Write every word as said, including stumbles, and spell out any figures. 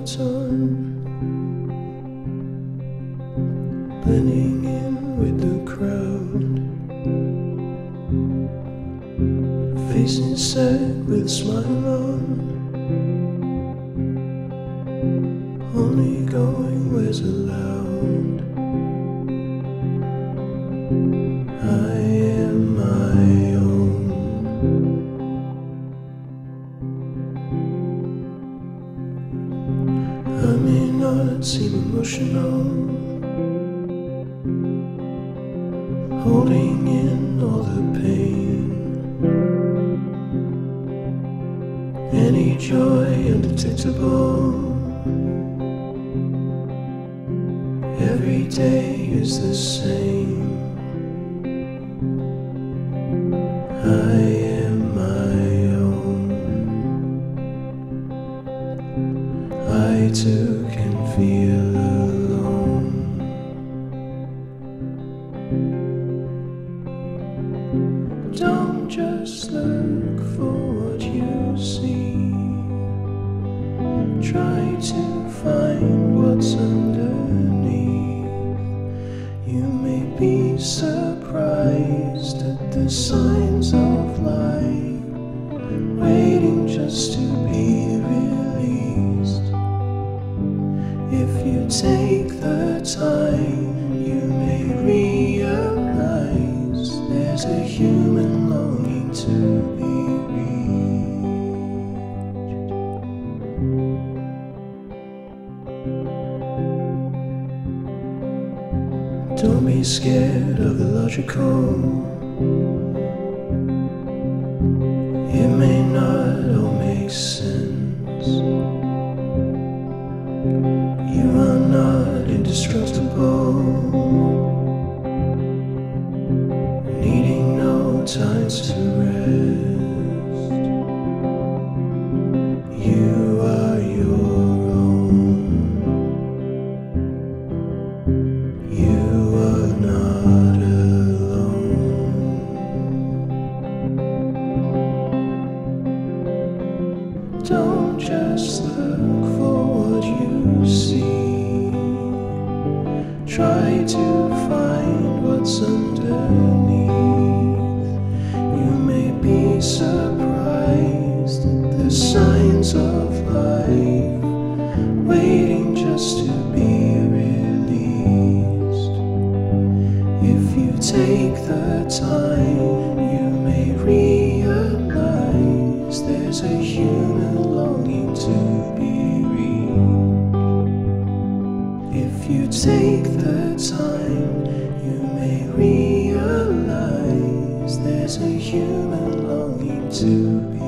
time, blending in with the crowd, facing sad with a smile on, only going where's allowed. I am my own. I may not seem emotional, holding in all the pain, any joy undetectable. Every day is the same. I am my own. I too can feel alone. Don't just look for what you see, try to find what's underneath. You may be surprised at the signs of life, waiting just to be released. If you take the time, you may realize there's a human longing to be reached. Don't be scared of the logical. It may not all make sense. You are not indestructible, needing no time to rest. You are your own. You are not alone. Don't just look for what you see, try to find what's underneath. You may be surprised at the signs of life, waiting just to be released. If you take the time, you may realize there's a human longing to be reached. If you take the time, you may realize there's a human longing to be